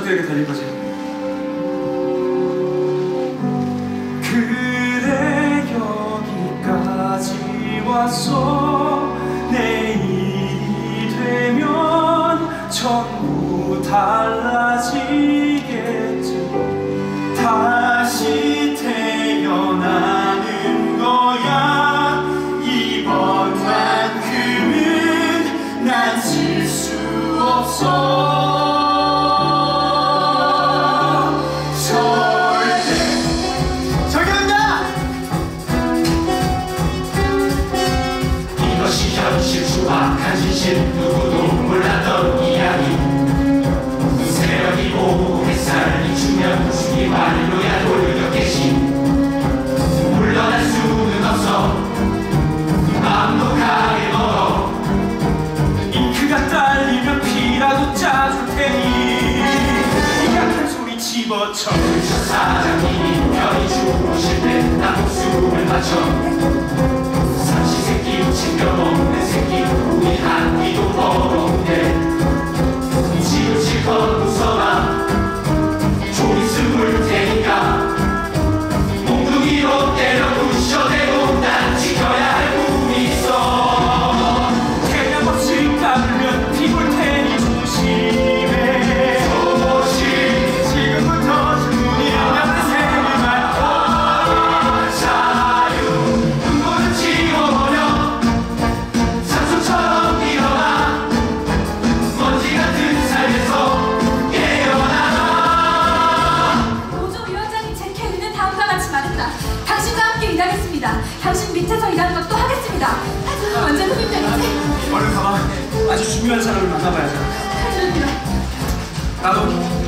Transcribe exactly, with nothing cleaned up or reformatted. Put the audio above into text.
그에게 달린 거지. 그래 여기까지 왔어. 내일이 되면 전부 달라지겠지. 다시 태어나는 거야. 이번만큼은 난 질 수 없어. 수확한 진실 누구도 몰랐던 이야기. 새벽이고 햇살이 주면 주기와 일로야 돌격개시. 물러날 수는 없어. 맘독하게 멀어. 잉크가 딸리면 피라도 짜줄 테니 약한 소리 집어쳐. 저 사장님이 편히 주무실 때 나 목숨을 바쳐. 삼시세끼 챙겨먹는 새끼. 우리 한 끼도 버거운데 지금 실컷 웃어라. 좀 있으면 물 테니까 몽둥이로 때려 부셔대고 난 지켜야 할 꿈이 있어. 그냥 없이 까불면 피볼 테니 조심해. 조심. 지금부터 눈이 없는 생일만 자유 눈물을 지워버려. 산소처럼 일어나. 먼지 같은 삶에서 깨어나라. 노조위원장님 제 캐리는 다음과 같이 말했다. 당신과 함께 일하겠습니다. 당신 밑에서 일하는 것도 하겠습니다. 하지만 언제 흡입되는지. 얼른 가봐. 아주 중요한 사람을 만나봐야지. 하지만 나도